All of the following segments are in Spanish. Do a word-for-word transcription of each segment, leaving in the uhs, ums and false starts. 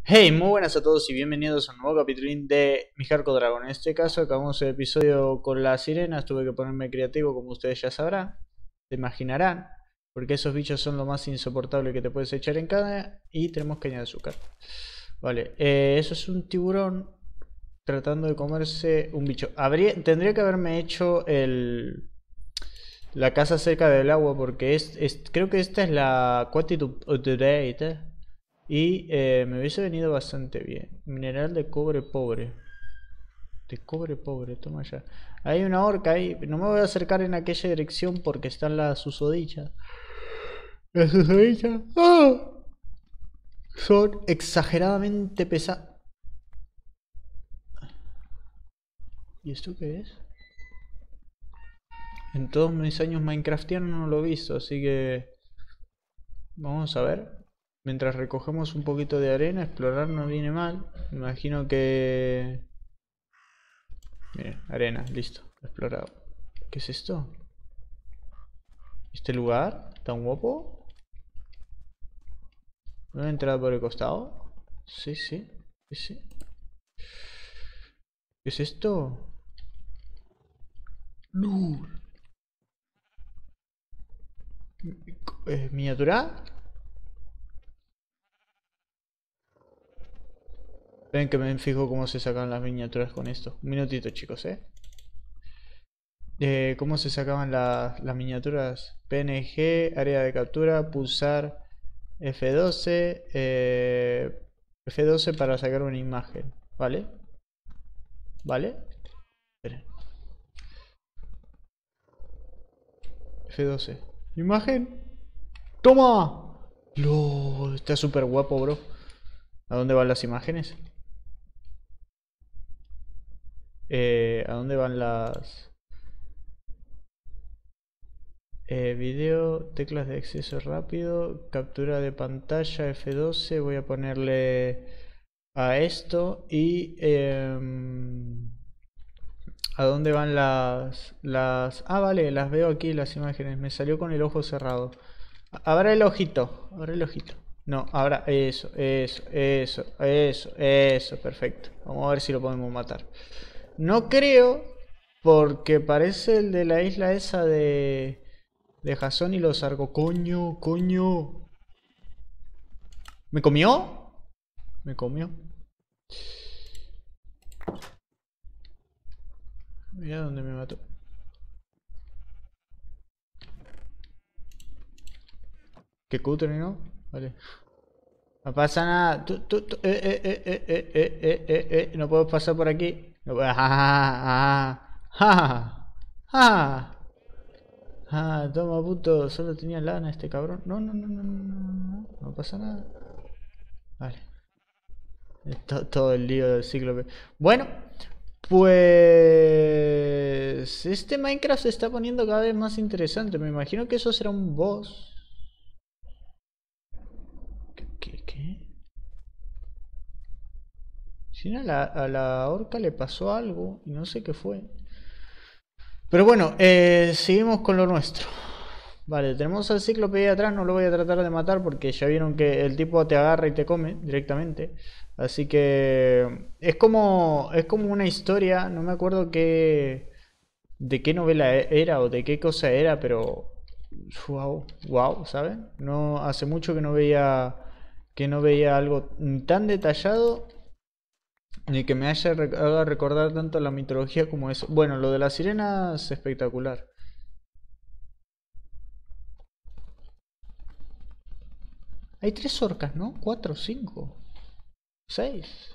Hey, muy buenas a todos y bienvenidos a un nuevo capitulín de Mi Hardcore Dragon. En este caso acabamos el episodio con las sirenas. Tuve que ponerme creativo, como ustedes ya sabrán, se imaginarán, porque esos bichos son lo más insoportable que te puedes echar en cara. Y tenemos caña de azúcar. Vale, eh, eso es un tiburón tratando de comerse un bicho. Habría, tendría que haberme hecho el... la casa cerca del agua, porque es, es creo que esta es la Quantity of the Day, ¿eh? Y eh, me hubiese venido bastante bien. Mineral de cobre pobre. De cobre pobre, toma ya. Hay una orca ahí. No me voy a acercar en aquella dirección porque están las susodichas. Las susodichas ¡ah! Son exageradamente pesadas. ¿Y esto qué es? En todos mis años minecraftianos no lo he visto, así que... vamos a ver. Mientras recogemos un poquito de arena, explorar no viene mal. Me imagino que... miren, arena, listo, explorado. ¿Qué es esto? ¿Este lugar? ¿Tan guapo? ¿No he entrado por el costado? Sí, sí, sí, sí. ¿Qué es esto? ¡Lul! ¿Es miniatura? Ven que me fijo cómo se sacan las miniaturas con esto. Un minutito, chicos, ¿eh? eh ¿Cómo se sacaban la, las miniaturas? P N G, área de captura, pulsar F doce, eh, F doce para sacar una imagen, ¿vale? ¿Vale? Esperen. F doce. ¿Imagen? ¡Toma! ¡Lo! Está súper guapo, bro. ¿A dónde van las imágenes? Eh, ¿a dónde van las...? Eh, video, teclas de acceso rápido, captura de pantalla F doce. Voy a ponerle a esto y... Eh, ¿a dónde van las, las...? Ah, vale, las veo aquí las imágenes. Me salió con el ojo cerrado. Abra el ojito, abra el ojito. No, ahora eso, eso, eso, eso, eso, perfecto. Vamos a ver si lo podemos matar. No creo, porque parece el de la isla esa de... de Jason y los Argo. Coño, coño. ¿Me comió? Me comió. Mira dónde me mató. Qué cutre, ¿no? Vale. No pasa nada. Tú, tú, tú, eh, eh, eh, eh, eh, eh, eh, eh, eh. No puedo pasar por aquí. No puedo. Ah, ah, ah, ah, toma puto. Solo tenía lana este cabrón. No, no, no, no, no, no, no. No pasa nada. Vale. Todo, todo el lío del cíclope. Bueno, pues este Minecraft se está poniendo cada vez más interesante. Me imagino que eso será un boss. ¿Qué? ¿Qué? ¿Qué? Si a la, a la orca le pasó algo y no sé qué fue. Pero bueno, eh, seguimos con lo nuestro. Vale, tenemos al cíclope ahí atrás. No lo voy a tratar de matar porque ya vieron que el tipo te agarra y te come directamente. Así que es como, es como una historia. No me acuerdo qué, de qué novela era o de qué cosa era, pero wow, wow, ¿saben? No hace mucho que no veía que no veía algo tan detallado ni que me haya haga recordar tanto la mitología como eso. Bueno, lo de las sirenas es espectacular. Hay tres orcas, ¿no? Cuatro, cinco, seis.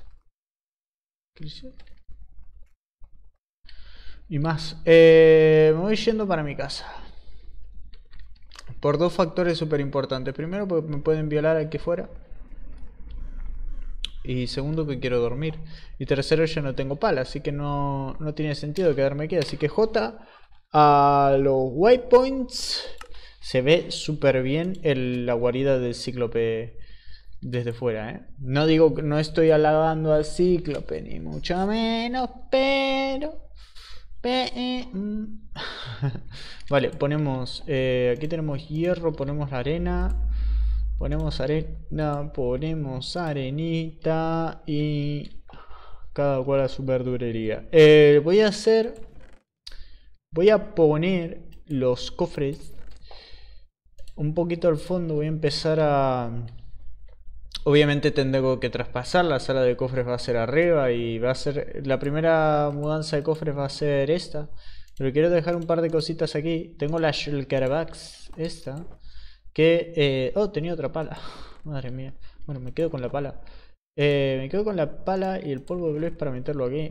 Y más. Eh, me voy yendo para mi casa. Por dos factores súper importantes. Primero, porque me pueden violar aquí fuera. Y segundo, que quiero dormir. Y tercero, yo no tengo pala, así que no, no tiene sentido quedarme aquí. Así que J, a los waypoints, se ve súper bien el, la guarida del cíclope desde fuera, ¿eh? No digo, no estoy alabando al cíclope, ni mucho menos, pero... Vale, ponemos... Eh, aquí tenemos hierro, ponemos la arena. Ponemos arena, ponemos arenita y cada cual a su verdurería. Eh, voy a hacer, voy a poner los cofres un poquito al fondo. Voy a empezar a... Obviamente tengo que traspasar, la sala de cofres va a ser arriba y va a ser... La primera mudanza de cofres va a ser esta. Pero quiero dejar un par de cositas aquí. Tengo la Shulkerabax esta. Que... Eh... Oh, tenía otra pala. Madre mía. Bueno, me quedo con la pala. Eh, me quedo con la pala y el polvo de Blaze para meterlo aquí.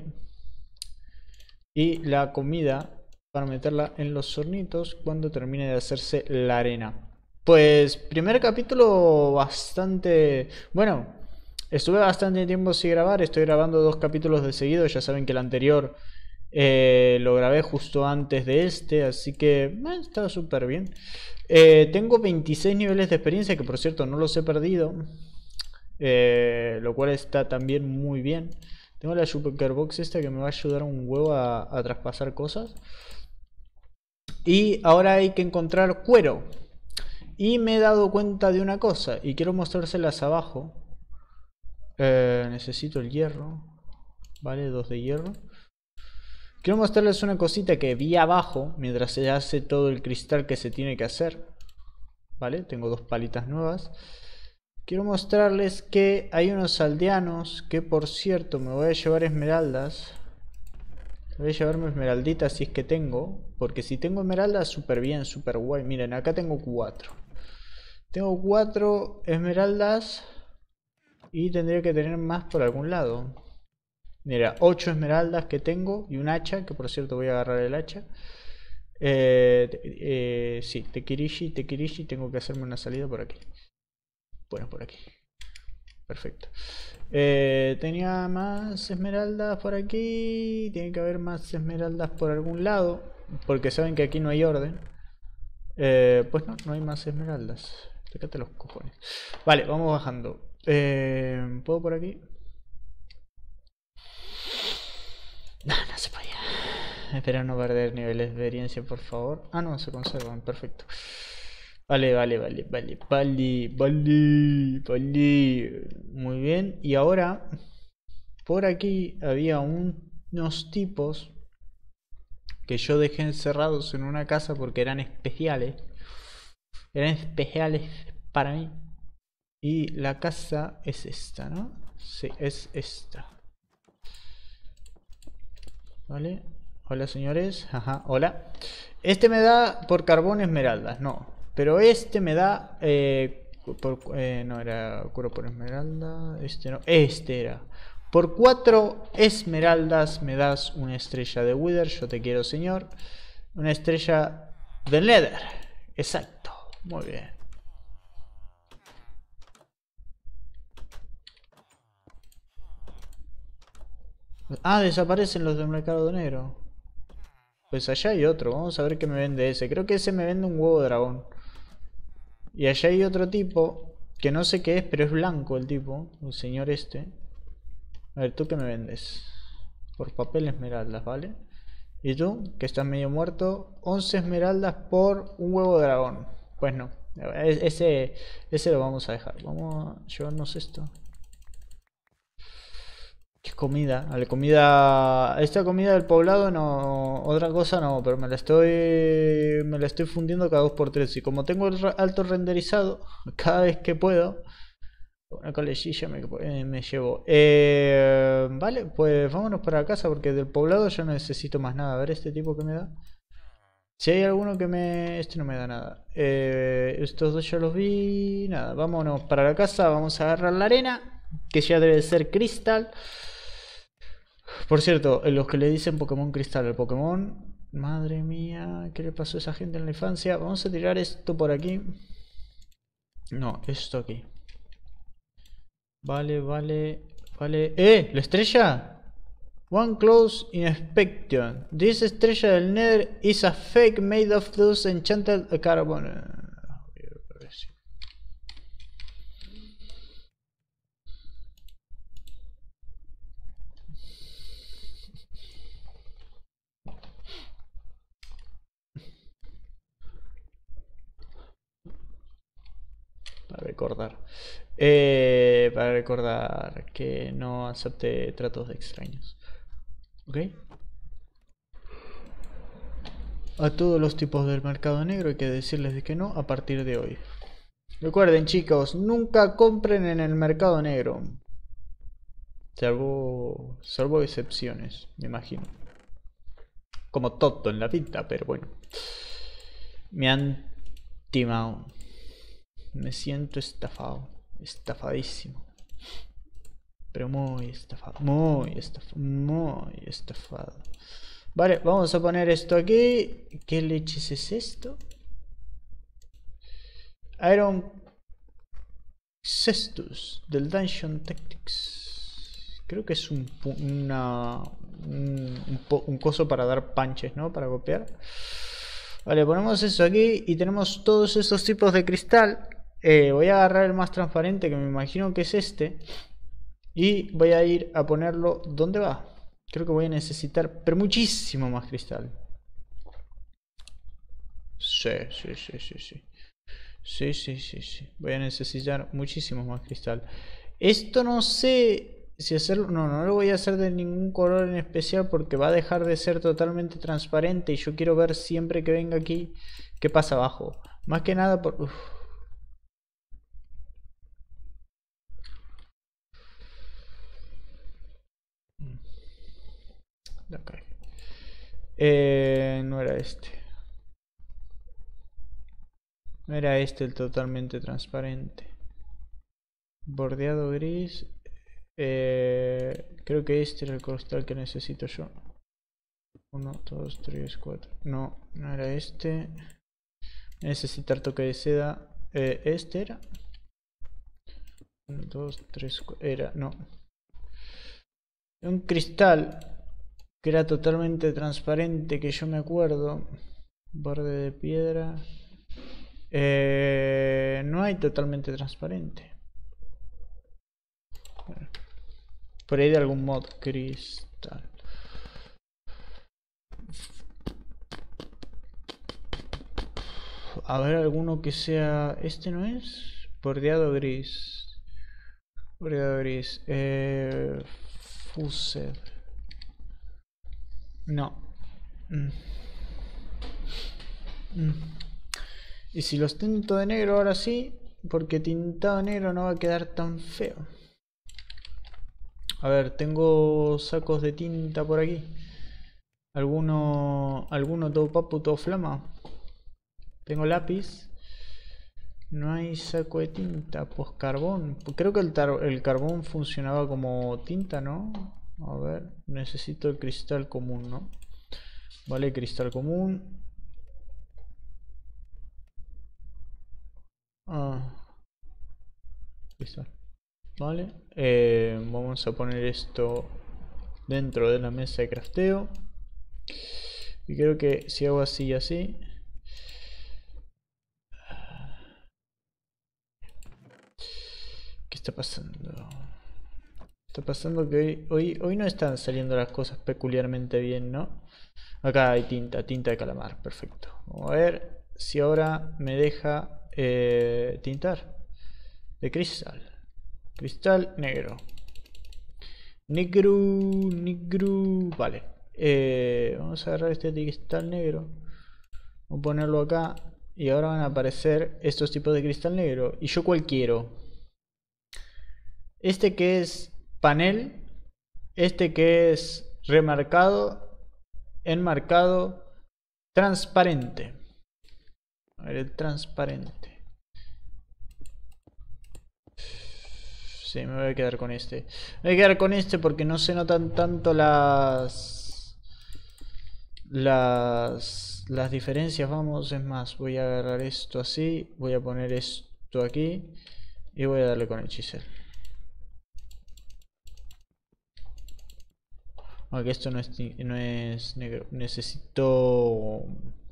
Y la comida para meterla en los hornitos cuando termine de hacerse la arena. Pues primer capítulo bastante... Bueno, estuve bastante tiempo sin grabar. Estoy grabando dos capítulos de seguido. Ya saben que el anterior eh, lo grabé justo antes de este. Así que eh, está súper bien. eh, Tengo veintiséis niveles de experiencia, que por cierto no los he perdido. Eh, lo cual está también muy bien. Tengo la Shulkerbox esta que me va a ayudar un huevo a, a traspasar cosas. Y ahora hay que encontrar cuero. Y me he dado cuenta de una cosa y quiero mostrárselas abajo. Eh, necesito el hierro. Vale, dos de hierro. Quiero mostrarles una cosita que vi abajo mientras se hace todo el cristal que se tiene que hacer. Vale, tengo dos palitas nuevas. Quiero mostrarles que hay unos aldeanos que, por cierto, me voy a llevar esmeraldas. Voy a llevarme esmeralditas si es que tengo. Porque si tengo esmeraldas, súper bien, súper guay. Miren, acá tengo cuatro. Tengo cuatro esmeraldas. Y tendría que tener más por algún lado. Mira, ocho esmeraldas que tengo. Y un hacha, que por cierto voy a agarrar el hacha. Eh, eh, sí, Tekirishi, Tekirishi. Tengo que hacerme una salida por aquí. Bueno, por aquí. Perfecto. Eh, tenía más esmeraldas por aquí. Tiene que haber más esmeraldas por algún lado. Porque saben que aquí no hay orden. Eh, pues no, no hay más esmeraldas. Fíjate los cojones. Vale, vamos bajando. Eh, ¿Puedo por aquí? No, no se podía. Espero no perder niveles de experiencia, por favor. Ah, no, se conservan. Perfecto. Vale, vale, vale, vale, vale, vale, vale. Muy bien. Y ahora, por aquí había un, unos tipos que yo dejé encerrados en una casa porque eran especiales. Eran especiales para mí. Y la casa es esta, ¿no? Sí, es esta. Vale. Hola, señores. Ajá, hola. Este me da por carbón esmeraldas, no. Pero este me da... Eh, por, eh, no, era curo por esmeralda. Este no. Este era. Por cuatro esmeraldas me das una estrella de Wither. Yo te quiero, señor. Una estrella de Nether. Exacto. Muy bien. Ah, desaparecen los del mercado negro. Pues allá hay otro. Vamos a ver qué me vende ese. Creo que ese me vende un huevo de dragón. Y allá hay otro tipo. Que no sé qué es, pero es blanco el tipo. El señor este. A ver, ¿tú qué me vendes? Por papel esmeraldas, ¿vale? ¿Y tú? Que estás medio muerto. once esmeraldas por un huevo de dragón. Pues no. Ese, ese lo vamos a dejar. Vamos a llevarnos esto. ¿Qué comida? A la comida. Esta comida del poblado no. Otra cosa no, pero me la estoy. Me la estoy fundiendo cada dos por tres. Y como tengo el alto renderizado, cada vez que puedo. Una colecilla me, eh, me llevo. Eh, vale, pues vámonos para casa porque del poblado ya no necesito más nada. A ver este tipo que me da. Si hay alguno que me... Este no me da nada. Eh, estos dos ya los vi. Nada, vámonos para la casa. Vamos a agarrar la arena. Que ya debe ser cristal. Por cierto, los que le dicen Pokémon Cristal al Pokémon... Madre mía, ¿qué le pasó a esa gente en la infancia? Vamos a tirar esto por aquí. No, esto aquí. Vale, vale, vale... ¡Eh! ¿La estrella? One close inspection. This estrella del Nether is a fake made of those enchanted carbon. A ver, recordar. Eh, para recordar que no acepte tratos de extraños. ¿Ok? A todos los tipos del mercado negro hay que decirles de que no a partir de hoy. Recuerden, chicos, nunca compren en el mercado negro. Salvo, salvo excepciones, me imagino. Como todo en la vida, pero bueno. Me han timado. Me siento estafado. Estafadísimo. Pero muy estafado. Muy estafado. Muy estafado. Vale, vamos a poner esto aquí. ¿Qué leches es esto? Iron Cestus del Dungeon Tactics. Creo que es un, una, un, un, un coso para dar punches, ¿no? Para copiar. Vale, ponemos eso aquí y tenemos todos estos tipos de cristal. Eh, voy a agarrar el más transparente, que me imagino que es este. Y voy a ir a ponerlo. ¿Dónde va? Creo que voy a necesitar, pero muchísimo más cristal. Sí, sí, sí, sí, sí. Sí, sí, sí, sí. Voy a necesitar muchísimo más cristal. Esto no sé si hacerlo. No, no lo voy a hacer de ningún color en especial porque va a dejar de ser totalmente transparente. Y yo quiero ver siempre que venga aquí qué pasa abajo. Más que nada por... Uf. Eh, no era este. No era este el totalmente transparente. Bordeado gris. Eh, creo que este era el cristal que necesito yo. uno, dos, tres, cuatro. No, no era este. Necesitar toque de seda. Eh, ¿Este era? uno, dos, tres, cuatro. Era, no. Un cristal que era totalmente transparente, que yo me acuerdo. Borde de piedra. Eh, no hay totalmente transparente. Por ahí de algún mod cristal. A ver, alguno que sea... ¿Este no es? Bordeado gris. Bordeado gris. Eh... Fused. No. Mm. Mm. Y si los tinto de negro ahora sí, porque tintado de negro no va a quedar tan feo. A ver, tengo sacos de tinta por aquí. ¿Alguno, alguno todo papu, todo flama? Tengo lápiz. No hay saco de tinta. Pues carbón. Creo que el, el carbón funcionaba como tinta, ¿no? A ver, necesito el cristal común, ¿no? Vale, cristal común. Ah. Cristal. Vale. Eh, vamos a poner esto dentro de la mesa de crafteo. Y creo que si hago así y así... ¿Qué está pasando? Está pasando que hoy, hoy, hoy no están saliendo las cosas peculiarmente bien, ¿no? Acá hay tinta, tinta de calamar, perfecto. Vamos a ver si ahora me deja eh, tintar. De cristal. Cristal negro. Negro, negro. Vale. Eh, vamos a agarrar este cristal negro. Vamos a ponerlo acá. Y ahora van a aparecer estos tipos de cristal negro. ¿Y yo cuál quiero? Este que es panel, este que es remarcado, enmarcado, transparente. A ver, el transparente. Sí, me voy a quedar con este. Me voy a quedar con este porque no se notan tanto las... Las... Las diferencias, vamos. Es más, voy a agarrar esto así. Voy a poner esto aquí. Y voy a darle con el chisel. Aunque esto no es, no es negro. Necesito...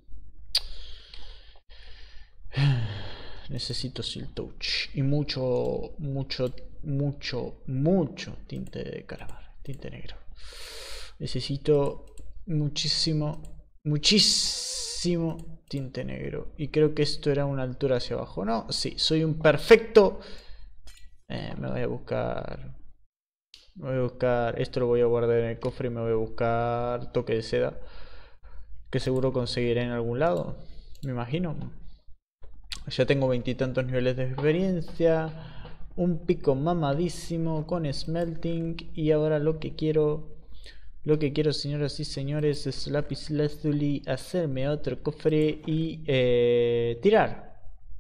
Necesito Silk Touch. Y mucho, mucho, mucho, mucho tinte de calamar. Tinte negro. Necesito muchísimo, muchísimo muchísimo tinte negro. Y creo que esto era una altura hacia abajo. No, sí, soy un perfecto. Eh, me voy a buscar. Me voy a buscar. Esto lo voy a guardar en el cofre y me voy a buscar toque de seda. Que seguro conseguiré en algún lado. Me imagino. Ya tengo veintitantos niveles de experiencia. Un pico mamadísimo con smelting. Y ahora lo que quiero. Lo que quiero, señoras y señores, es lápiz lazuli, hacerme otro cofre y eh, tirar.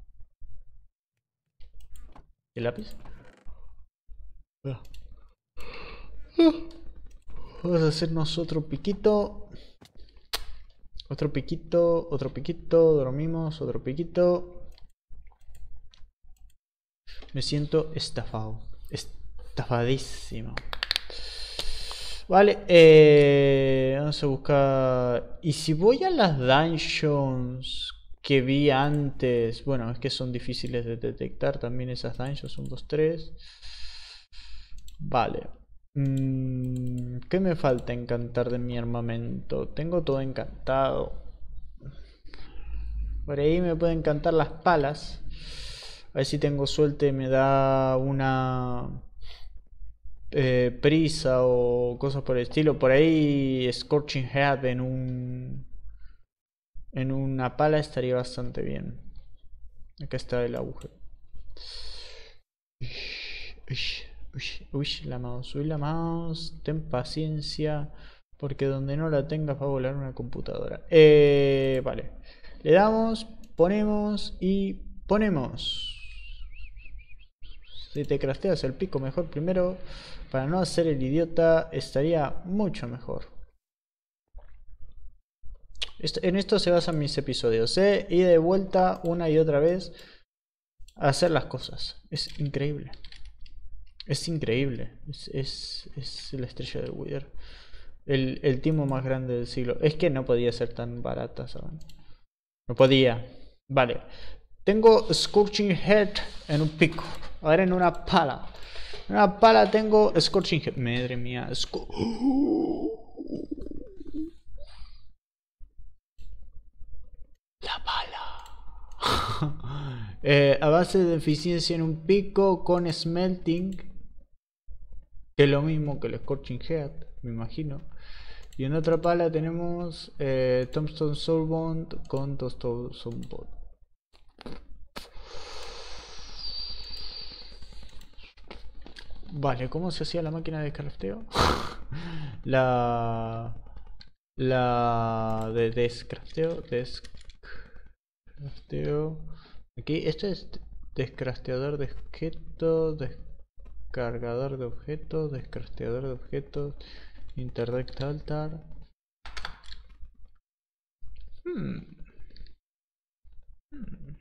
¿El lápiz? Ah. Vamos a hacernos otro piquito. Otro piquito, otro piquito, dormimos, otro piquito. Me siento estafado. Estafadísimo. Vale, eh, vamos a buscar. Y si voy a las dungeons que vi antes. Bueno, es que son difíciles de detectar también esas dungeons. Un, dos, tres. Vale. Mm, ¿Qué me falta encantar de mi armamento? Tengo todo encantado. Por ahí me pueden encantar las palas. A ver si tengo suerte y me da una eh, prisa o cosas por el estilo. Por ahí Scorching Head en un en una pala estaría bastante bien. Acá está el agujero. Uy, uy, uy, la mouse, uy, la mouse. Ten paciencia, porque donde no la tengas va a volar una computadora. Eh, vale. Le damos, ponemos y ponemos. Si te crafteas el pico mejor primero, para no hacer el idiota, estaría mucho mejor. Esto, en esto se basan mis episodios, ¿eh? Y de vuelta una y otra vez a hacer las cosas. Es increíble. Es increíble. Es, es, es la estrella del Wither. El, el timo más grande del siglo. Es que no podía ser tan barata, ¿saben? No podía. Vale. Tengo Scorching Head en un pico. Ahora en una pala. En una pala tengo Scorching Head. Madre mía. Sco La pala. eh, a base de eficiencia en un pico con Smelting. Que es lo mismo que el Scorching Head, me imagino. Y en otra pala tenemos eh, Tombstone Soulbond con Tombstone Soulbond. Vale, ¿cómo se hacía la máquina de crafteo? la... La... de descrafteo. Descrafteo. Aquí, esto es descrafteador de objetos. Descargador de objetos. Descrafteador de objetos. Interdect altar. Hmm. Hmm.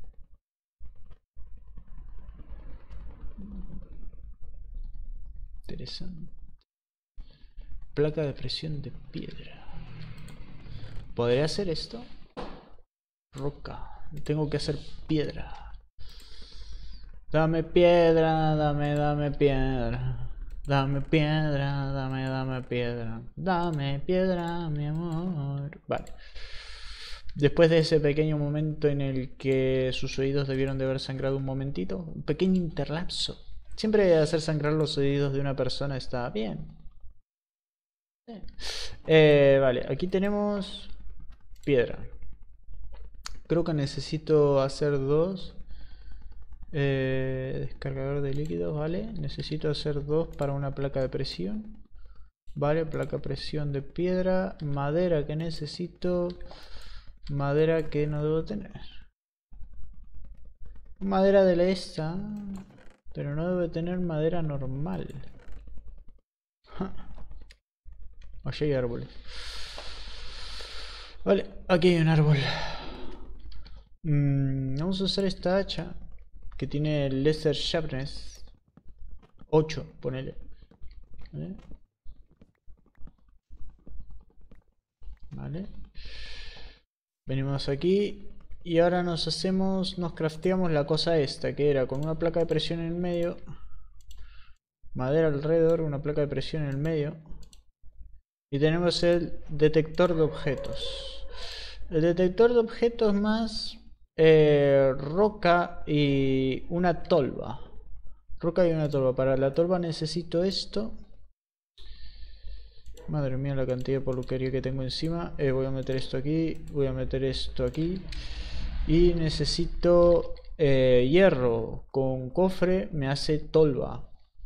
Interesante. Placa de presión de piedra. ¿Podría hacer esto? Roca. Tengo que hacer piedra. Dame piedra, dame, dame piedra. Dame piedra, dame, dame piedra. Dame piedra, mi amor. Vale. Después de ese pequeño momento en el que sus oídos debieron de haber sangrado un momentito, un pequeño interlapso. Siempre hacer sangrar los oídos de una persona está bien. Eh, vale, aquí tenemos piedra. Creo que necesito hacer dos. Eh, descargador de líquidos, vale. Necesito hacer dos para una placa de presión. Vale, placa de presión de piedra. Madera que necesito. Madera que no debo tener. Madera de la esta. Pero no debe tener madera normal. Allí hay árboles. Vale, aquí hay un árbol. Mm, vamos a usar esta hacha que tiene Lesser Sharpness ocho, ponele. ¿Vale? Vale. Venimos aquí y ahora nos hacemos, nos crafteamos la cosa esta, que era con una placa de presión en el medio, madera alrededor, una placa de presión en el medio, y tenemos el detector de objetos. El detector de objetos más eh, roca y una tolva. Roca y una tolva. Para la tolva necesito esto. Madre mía, la cantidad de porquería que tengo encima. Eh, voy a meter esto aquí. Voy a meter esto aquí. Y necesito eh, hierro. Con cofre me hace tolva.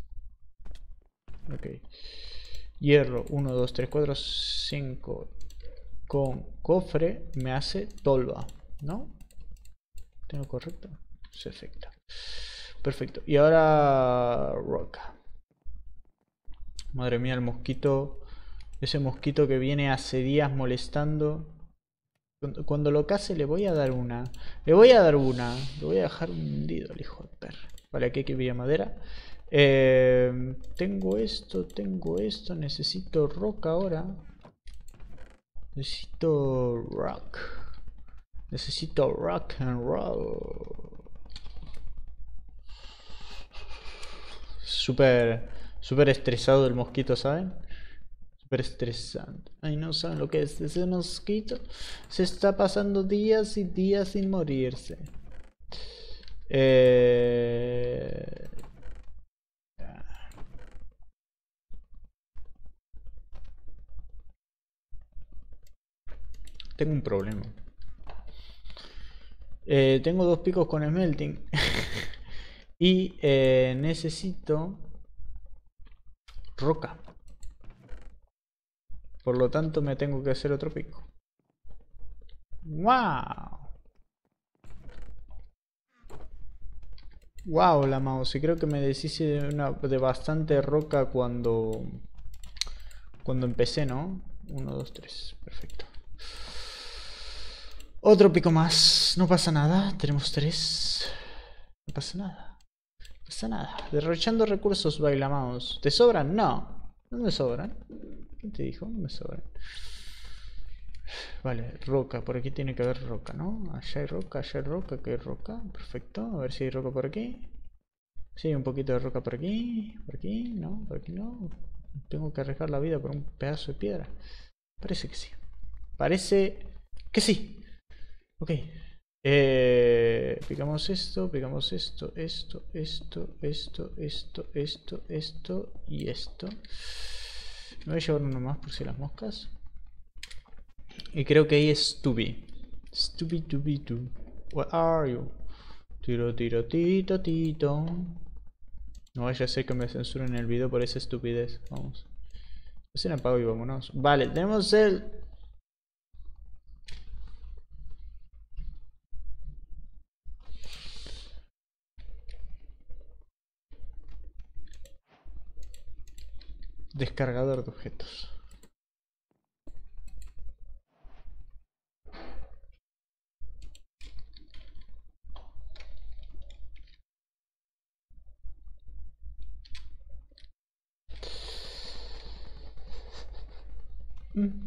Ok. Hierro. uno, dos, tres, cuatro, cinco. Con cofre me hace tolva. ¿No? ¿Tengo correcto? Perfecto. Perfecto. Y ahora roca. Madre mía, el mosquito. Ese mosquito que viene hace días molestando. Cuando, cuando lo case le voy a dar una. Le voy a dar una. Le voy a dejar hundido al hijo de perra. Vale, aquí hay que pillar madera. Eh, tengo esto, tengo esto. Necesito rock ahora. Necesito rock. Necesito rock and roll. Súper, súper estresado el mosquito, ¿saben? Súper estresante. Ay, no saben lo que es ese mosquito. Se está pasando días y días sin morirse. Eh... Tengo un problema. Eh, tengo dos picos con smelting. Y eh, necesito roca. Por lo tanto me tengo que hacer otro pico. ¡Wow! ¡Wow! La mouse. Y creo que me deshice de, una, de bastante roca cuando... Cuando empecé, ¿no? uno, dos, tres. Perfecto. Otro pico más. No pasa nada. Tenemos tres. No pasa nada. No pasa nada. Derrochando recursos, baila mouse. ¿Te sobran? No. No me sobran. ¿Quién te dijo? No me sobran. Vale, roca. Por aquí tiene que haber roca, ¿no? Allá hay roca, allá hay roca, aquí hay roca. Perfecto. A ver si hay roca por aquí. Sí, un poquito de roca por aquí. Por aquí, no, por aquí no. Tengo que arriesgar la vida por un pedazo de piedra. Parece que sí. Parece que sí. Ok. Eh, picamos esto, picamos esto, esto, esto, esto, esto, esto, esto y esto. Me voy a llevar uno más por si las moscas. Y creo que ahí es Stubby. Stubby, Stubby, Stubby. Where are you? Tiro, tiro, tito, tito. No vaya a ser que me censuren el video por esa estupidez. Vamos. Pues me apago y vámonos. Vale, tenemos el... descargador de objetos. Mm.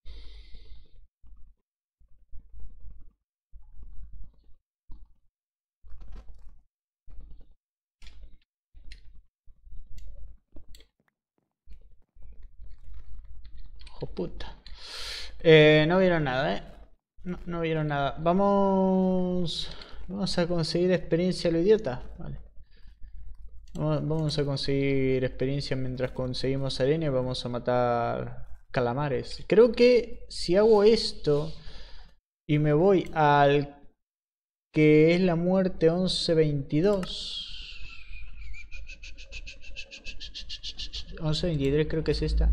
Hijo puta. Eh, no vieron nada, eh. No, no vieron nada. Vamos... Vamos a conseguir experiencia a lo idiota. Vale. Vamos a conseguir experiencia mientras conseguimos arena y vamos a matar calamares. Creo que si hago esto y me voy al que es la muerte once veintidós. once veintitrés creo que es esta.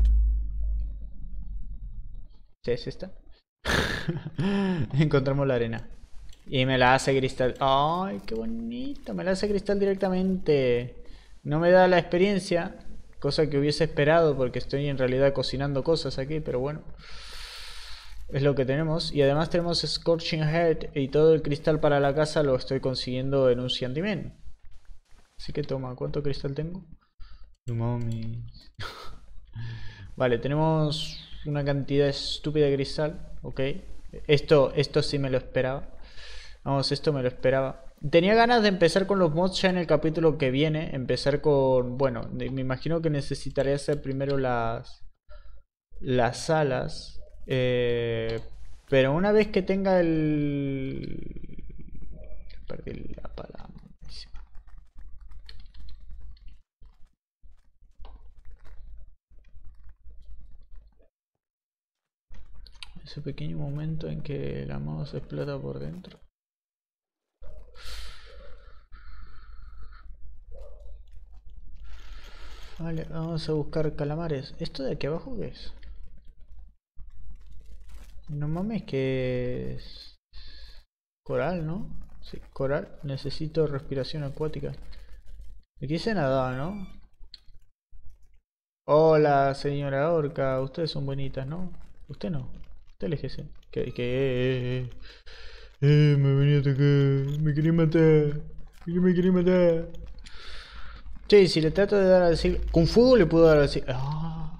Sí, es esta. Encontramos la arena. Y me la hace cristal. ¡Ay, qué bonito! Me la hace cristal directamente. No me da la experiencia. Cosa que hubiese esperado porque estoy en realidad cocinando cosas aquí. Pero bueno. Es lo que tenemos. Y además tenemos Scorching Head. Y todo el cristal para la casa lo estoy consiguiendo en un Scientimen. Así que toma. ¿Cuánto cristal tengo? No mames. Vale, tenemos una cantidad estúpida de cristal. Ok. Esto, esto sí me lo esperaba. Vamos, esto me lo esperaba. Tenía ganas de empezar con los mods ya en el capítulo que viene. Empezar con... Bueno, me imagino que necesitaré hacer primero las... Las alas. Eh, Pero una vez que tenga el... Perdí la palabra. Ese pequeño momento en que la mouse explota por dentro. Vale, vamos a buscar calamares. ¿Esto de aquí abajo qué es? No mames, que es... Coral, ¿no? Sí, coral. Necesito respiración acuática. Aquí se nada, ¿no? Hola, señora orca. Ustedes son bonitas, ¿no? Usted no. Usted eléjese. Que... que... Eh, eh, me venía a atacar. Me quería matar. Me quería matar. Che, si le trato de dar al siglo... Con fuego le puedo dar al siglo... Ah.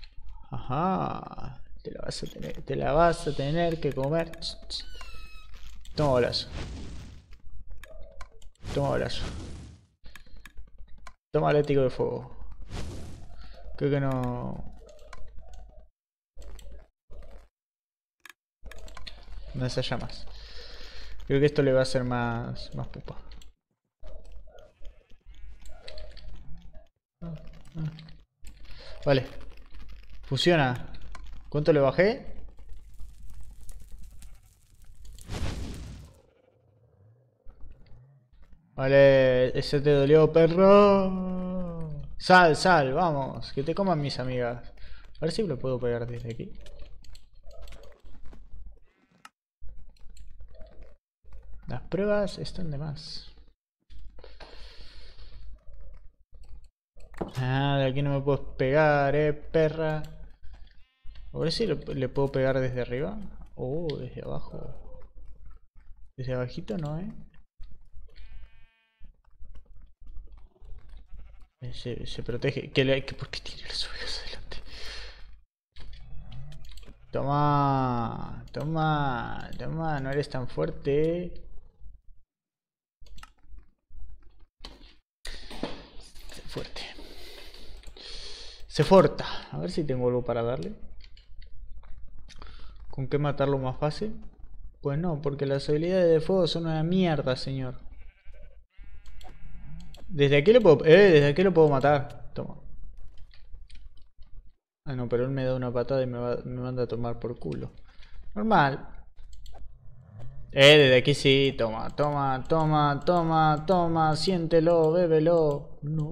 Ajá. Te la vas a tener, te la vas a tener que comer. Toma bolazo. Toma bolazo. Toma látigo de fuego. Creo que no... No esas llamas. Creo que esto le va a hacer más... Más pupa. Ah, ah. Vale. Funciona. ¿Cuánto le bajé? Vale, ese te dolió, perro. Sal, sal, vamos. Que te coman mis amigas. A ver si lo puedo pegar desde aquí. Las pruebas están de más. Ah, de aquí no me puedes pegar, eh, perra. A ver si lo, le puedo pegar desde arriba. Oh, desde abajo. Desde abajito no, eh. Se, se protege. ¿Qué le, que, ¿Por qué tiene las ovejas adelante? Toma, toma, toma, no eres tan fuerte. Sé fuerte. Se forta. A ver si tengo algo para darle. ¿Con qué matarlo más fácil? Pues no, porque las habilidades de fuego son una mierda, señor. Desde aquí lo puedo... Eh, desde aquí lo puedo matar. Toma. Ah, no, pero él me da una patada y me, va, me manda a tomar por culo. Normal. Eh, desde aquí sí. Toma, toma, toma, toma, toma. Siéntelo, bébelo. No.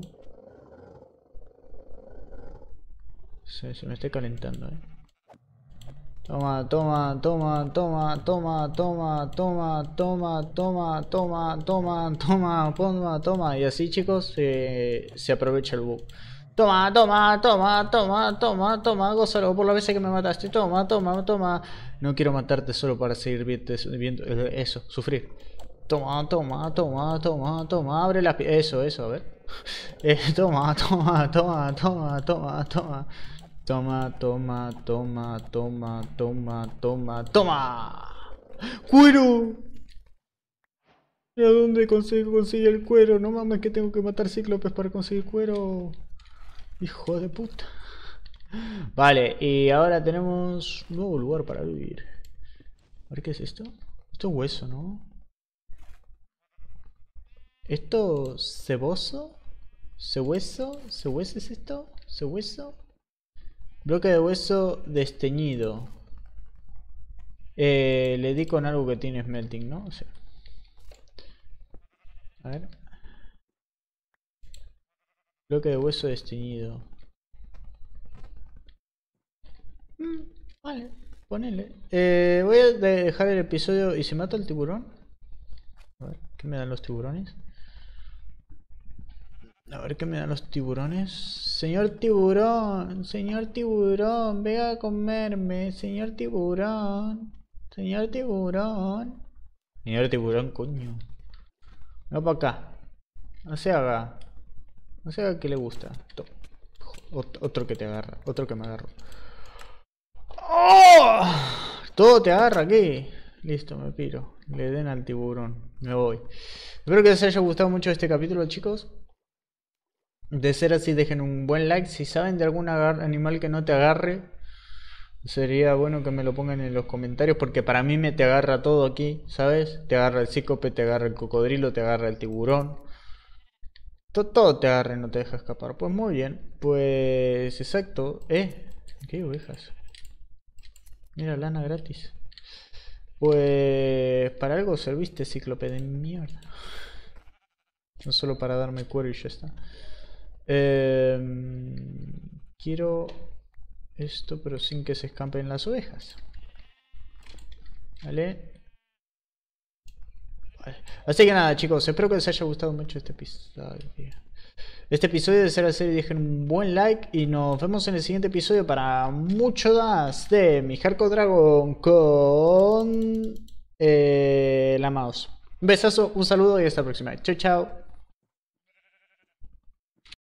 Se, se me está calentando, eh. Toma, toma, toma, toma, toma, toma, toma, toma, toma, toma, toma, toma, toma, toma. Y así, chicos, eh, se aprovecha el bug. Toma, toma, toma, toma, toma, toma, gózalo por la vez que me mataste. Toma, toma, toma. No quiero matarte solo para seguir viendo, viendo eso, sufrir. Toma, toma, toma, toma, toma. Abre las piernas. Eso, eso, a ver. Eh, toma, toma, toma, toma, toma, toma. Toma, toma, toma, toma, toma, toma, toma. ¡Cuero! ¿Y a dónde consigo conseguir el cuero? No mames, que tengo que matar cíclopes para conseguir cuero. Hijo de puta. Vale, y ahora tenemos un nuevo lugar para vivir. A ver, ¿qué es esto? Esto es hueso, ¿no? ¿Esto ceboso? ¿Cehueso? ¿Cehueso es esto? ¿Cehueso? Bloque de hueso desteñido. Eh, le di con algo que tiene smelting, ¿no? O sea, a ver. Bloque de hueso desteñido. Mm, vale, ponele. Eh, voy a dejar el episodio. ¿Y se mata el tiburón? A ver, ¿qué me dan los tiburones? A ver qué me dan los tiburones. Señor tiburón, señor tiburón, venga a comerme, señor tiburón, señor tiburón. Señor tiburón, coño. Venga para acá. No se haga. No se haga que le gusta. Ot otro que te agarra, otro que me agarro. ¡Oh! Todo te agarra aquí. Listo, me piro. Le den al tiburón. Me voy. Espero que les haya gustado mucho este capítulo, chicos. De ser así, dejen un buen like. Si saben de algún animal que no te agarre, Sería bueno que me lo pongan en los comentarios porque para mí me te agarra todo aquí, ¿sabes? Te agarra el cíclope, te agarra el cocodrilo, te agarra el tiburón. To- Todo te agarra y no te deja escapar. Pues muy bien. Pues exacto. Eh, ¿qué ovejas? Mira, lana gratis. Pues para algo serviste, cíclope de mierda. No solo para darme cuero y ya está. Em, quiero esto, pero sin que se escapen las ovejas. ¿Vale? Vale. Así que nada, chicos, espero que les haya gustado mucho este episodio. Este episodio de Ser la Serie, dejen un buen like y nos vemos en el siguiente episodio para mucho más de mi Hardcore Dragon con eh, la mouse. Un besazo, un saludo y hasta la próxima. Chao, chao.